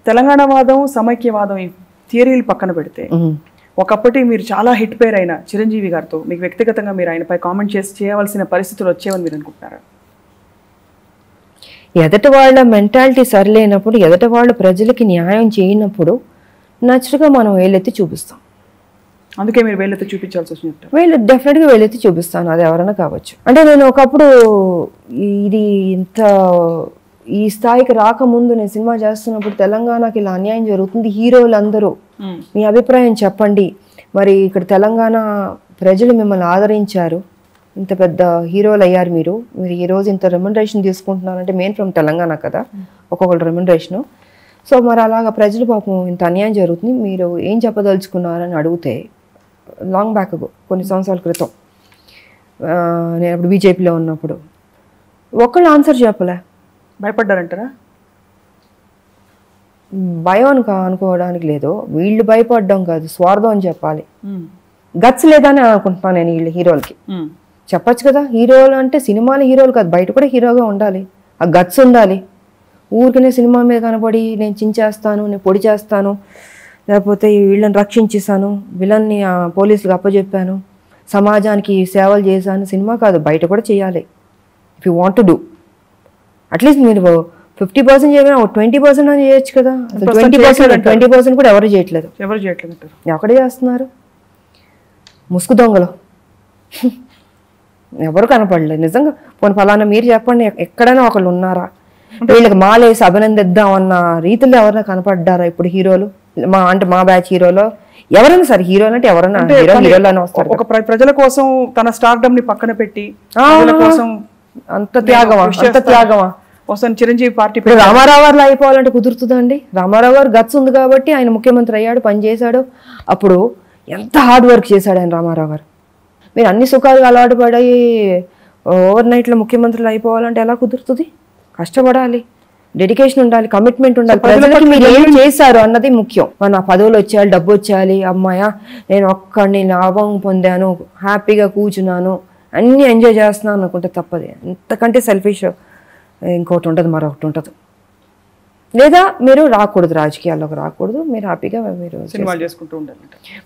తెలంగాణ వాదం సమైక్యవాదం ఈ థియరీలు పక్కన పెడితే ఒకప్పటి మీరు చాలా హిట్ పేర్ అయిన చిరంజీవి గారితో మీకు వ్యక్తిగతంగా మీరు ఆయనపై కామెంట్ చేసి చేయవలసిన పరిస్థితులు వచ్చేవని మీరు అనుకుంటున్నారా? ఎదటి వాళ్ళ మెంటాలిటీ సరిలేనప్పుడు, ఎదటి వాళ్ళు ప్రజలకి న్యాయం చేయనప్పుడు నచ్చుగా మనం వేలెత్తి చూపిస్తాం. అందుకే మీరు వేలెత్తి చూపించాల్సి వచ్చినట్టు. డెఫినెట్గా వేలెత్తి చూపిస్తాను, అది ఎవరైనా కావచ్చు. అంటే నేను ఒకప్పుడు ఇది ఇంత ఈ స్థాయికి రాకముందు నేను సినిమా చేస్తున్నప్పుడు తెలంగాణకి ఇలా అన్యాయం జరుగుతుంది, హీరోలు అందరూ మీ అభిప్రాయం చెప్పండి, మరి ఇక్కడ తెలంగాణ ప్రజలు మిమ్మల్ని ఆదరించారు, ఇంత పెద్ద హీరోలు అయ్యారు, మీరు ఈ రోజు ఇంత రెమ్యునరేషన్ తీసుకుంటున్నారంటే మెయిన్ ఫ్రమ్ తెలంగాణ కదా ఒక్కొక్కరు రెమ్యునరేషను. సో మరి అలాగా ప్రజలు పాపం ఇంత అన్యాయం జరుగుతుంది, మీరు ఏం చెప్పదలుచుకున్నారని అడిగితే లాంగ్ బ్యాక్ కొన్ని సంవత్సరాల క్రితం నేను అప్పుడు బీజేపీలో ఉన్నప్పుడు ఒక్కళ్ళు ఆన్సర్ చెప్పలే. భయపడ్డారంటారా? భయం అనుకోవడానికి లేదు, వీళ్ళు భయపడడం కాదు, స్వార్థం అని చెప్పాలి. గట్స్ లేదని అనుకుంటున్నాను నేను వీళ్ళు హీరోలకి. చెప్పచ్చు కదా, హీరోలు అంటే సినిమాలు హీరోలు కాదు, బయట కూడా హీరోగా ఉండాలి, ఆ గట్స్ ఉండాలి. ఊరికనే సినిమా మీద కనబడి నేను చించేస్తాను, నేను పొడి చేస్తాను, లేకపోతే వీళ్ళని రక్షించేసాను, విలన్ని పోలీసులకు అప్పచెప్పాను, సమాజానికి సేవలు చేశాను, సినిమా కాదు బయట కూడా చేయాలి. If you want to do at least మీరు 50% చేయకపోయినా 20% అని చేయొచ్చు కదా. 20% కూడా ఎవరు చేయట్లేదు. ఎక్కడే చేస్తున్నారు? ముసుగు దొంగలు ఎవరు కనపడలేదు నిజంగా. పోనీ ఫలానా మీరు చెప్పండి, ఎక్కడైనా ఒకళ్ళు ఉన్నారా వీళ్ళకి మాలేసి అభినందిద్దాం అన్న రీతిలో ఎవరైనా కనపడ్డారా ఇప్పుడు హీరోలు? అంటే మా బ్యాచ్ హీరోలో ఎవరైనా సరే, హీరోలు అంటే ఎవరైనా హీరోలు వస్తారు. ఒక ప్రజల కోసం తన స్టార్డమ్ ని పక్కన పెట్టి అంత త్యాగమా, అంత త్యాగమా? చిరంజీవి పార్టీ రామారావు గారు అయిపోవాలంటే కుదురుతుందండి? రామారావు గారు గట్స్ ఉంది కాబట్టి ఆయన ముఖ్యమంత్రి అయ్యాడు, పనిచేశాడు. అప్పుడు ఎంత హార్డ్ వర్క్ చేశాడు ఆయన రామారావు గారు. మీరు అన్ని సుఖాలు అలవాటు పడి ఓవర్ నైట్లో ముఖ్యమంత్రులు అయిపోవాలంటే ఎలా కుదురుతుంది? కష్టపడాలి, డెడికేషన్ ఉండాలి, కమిట్మెంట్ ఉండాలి. ప్రజలకి మీరు ఏం చేశారు అన్నది ముఖ్యం. నా పదవులు వచ్చేయాలి, డబ్బు వచ్చేయాలి, అమ్మాయ నేను ఒక్కడిని లాభం పొందాను, హ్యాపీగా కూర్చున్నాను, అన్నీ ఎంజాయ్ చేస్తున్నాను అనుకుంటే తప్పది. ఎంతకంటే సెల్ఫిష్ ఇంకోటి ఉంటుంది, మరొకటి ఉంటుంది. లేదా మీరు రాకూడదు, రాజకీయాల్లోకి రాకూడదు, మీరు హ్యాపీగా మీరు సినిమాలు చేసుకుంటూ ఉండాలి.